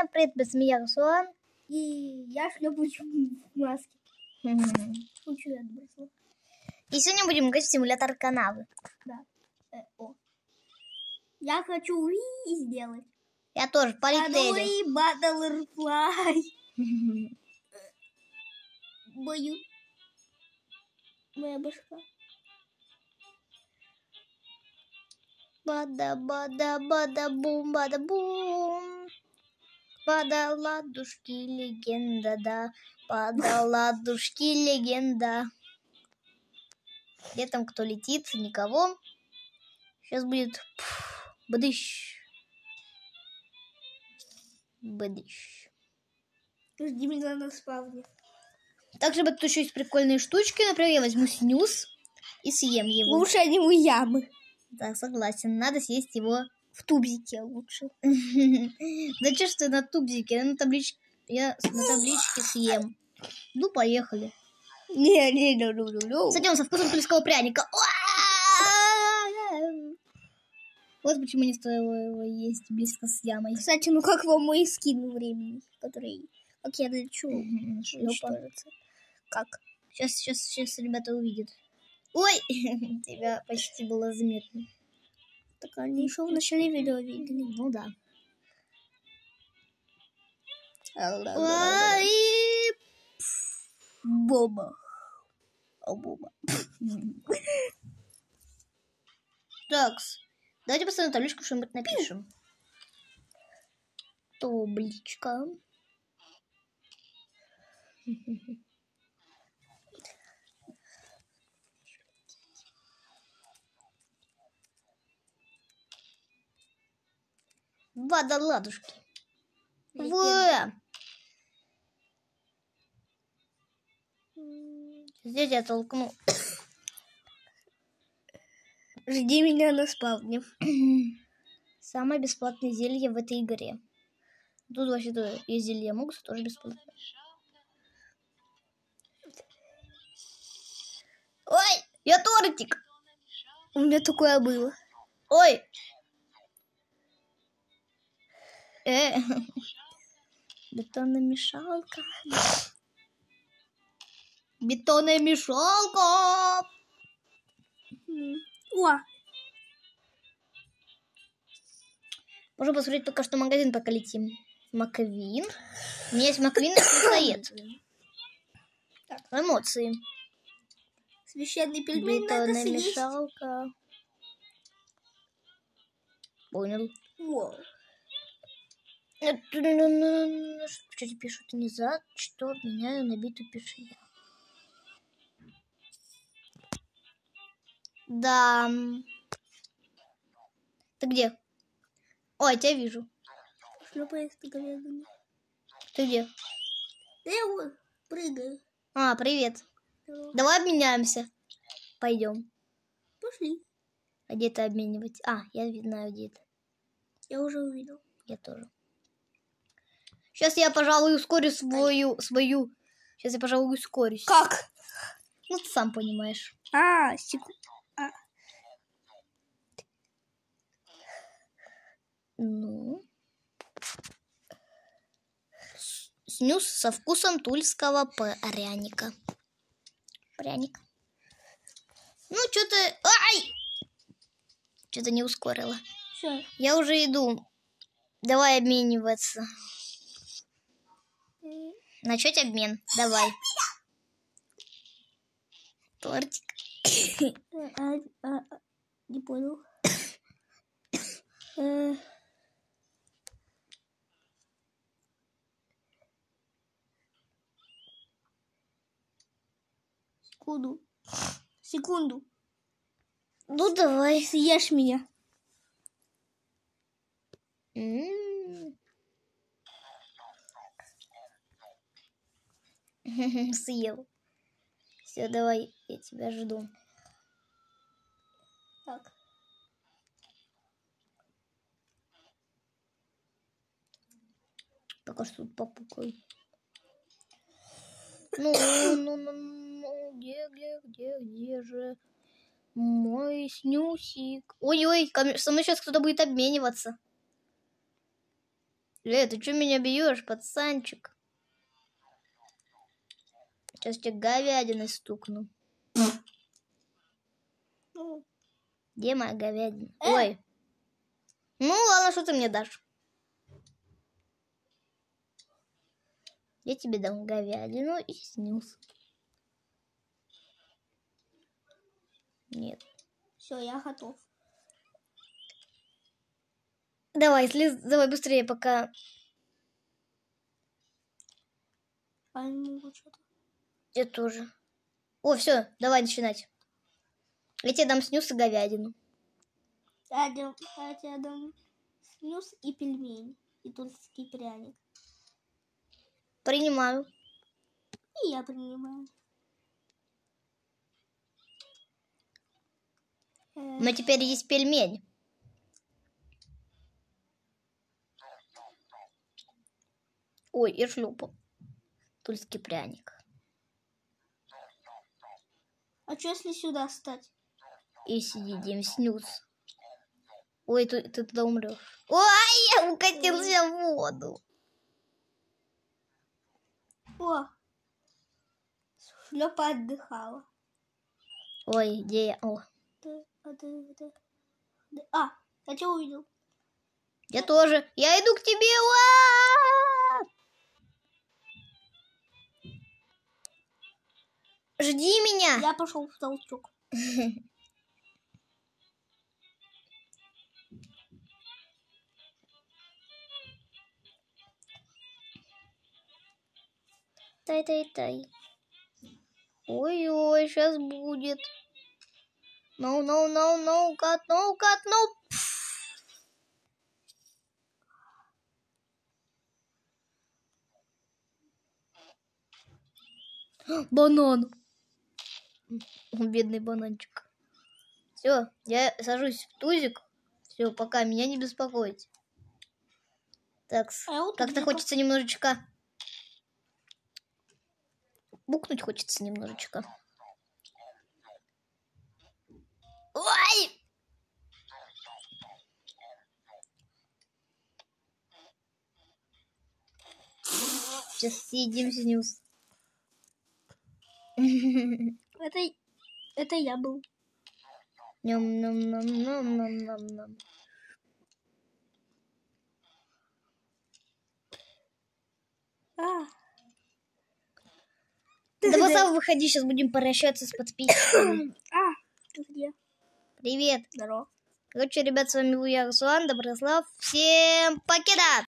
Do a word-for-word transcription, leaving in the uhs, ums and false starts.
Всем привет, это змея Руслан. И я шлепаюсь в маске. Учу я бросила. И сегодня будем играть в симулятор канавы. Да. Э, о. Я хочу уи сделать. Я тоже, полетели. Уи баттерфлай. Бою. Моя башка. Бада-бада-бада-бум, бада-бум. Бада ладушки, легенда, да. Бада ладушки, легенда. Где там кто летит? Никого. Сейчас будет бадыщ. Бадыщ. Жди меня на спавне. Также тут еще есть прикольные штучки. Например, я возьму снюс и съем его. Лучше они у ямы. Да, согласен. Надо съесть его в тубзике лучше. Да что ж ты на тубзике? Я на табличке, я на табличке съем. Ну, поехали. Не, не, не, не, не. Кстати, он со вкусом тульского пряника. Вот почему не стоило его есть близко с ямой. Кстати, ну как вам мой скин времени, который, как я лечу, как? Сейчас, сейчас, сейчас ребята увидят. Ой, тебя почти было заметно. Так они еще в начале видео видели. Ну да. Ой, Боба. О, Боба. Такс. Давайте поставим табличку, что-нибудь напишем. Табличка. Вода ладушки. Во! Здесь я толкну. Жди меня на спавне. Самое бесплатное зелье в этой игре. Тут вообще-то есть зелье Мукса, тоже бесплатно. Ой, я тортик. У меня такое было. Ой. Э. Бетономешалка. Бетономешалка. О. Можно посмотреть пока что магазин, пока летим. Маквин. У меня есть Маквин и Сухоед. Так, эмоции. Священный пельмень надо съесть. Бетономешалка. Понял. Wow. Что-то пишут не за, что меняю на биту, пишу я. Да. Ты где? Ой, я тебя вижу. Шлепаясь ты говядина. Ты где? Да я вот прыгаю. А, привет. Здорово. Давай обменяемся. Пойдем. Пошли. А где это обменивать? А, я знаю, где это. Я уже увидел. Я тоже. Сейчас я, пожалуй, ускорю свою... свою... Сейчас я, пожалуй, ускорюсь. Как? Ну, ты сам понимаешь. А, секунду. А. Ну. Снюс со вкусом тульского пряника. Пряник. Ну, что-то... Ай! Что-то не ускорило. Все. Я уже иду. Давай обмениваться. Начать обмен. Давай. Тортик. А, а, а, не понял. Секунду. Секунду. Ну, давай. Съешь меня. М-м-м. Съел. Все, давай, я тебя жду. Так. Пока что тут попукаю. Ну, ну, ну, ну, где, где, где, где же мой снюсик? Ой-ой, со мной сейчас кто-то будет обмениваться. Ле, ты что меня бьешь, пацанчик? Сейчас тебе говядиной стукну. Ну, Где моя говядина? Э! Ой. Ну ладно, что ты мне дашь? Я тебе дам говядину и снюс. Нет. все, я готов. Давай, слез... давай быстрее, пока... А я не могу что-то. Я тоже. О, все, давай начинать. Я тебе дам снюс и говядину. Я, дам, я тебе дам снюс и пельмени. И тульский пряник. Принимаю. И я принимаю. Э, Но теперь есть пельмень. Ой, и шлюпа. Тульский пряник. А что если сюда стать? И съедим снюс. Ой, ты, ты туда умрешь. Ой, я укатился в воду. О! Шлепа отдыхала. Ой, где я? О, Да, а, да, да, да. А, я тебя увидел. я тоже. Я иду к тебе. Уа! Жди меня. Я пошел в толчок. Тай-тай-тай. Ой-ой, сейчас будет. No, no, no, no, cut, no, cut, no. Банан. Бедный бананчик. Все, я сажусь в тузик. Все, пока, меня не беспокоить. Так, А я вот как-то где-то- хочется немножечко... Букнуть хочется немножечко. Ой! Сейчас съедим снюс. Это, это я был. Ням-ням-ням-ням-ням-ням. А. Да вот выходи, сейчас будем прощаться с подписчиками. А, ты где? Привет. Здорово. Короче, ребят, с вами был я, Руслан, Доброслав. Всем покеда!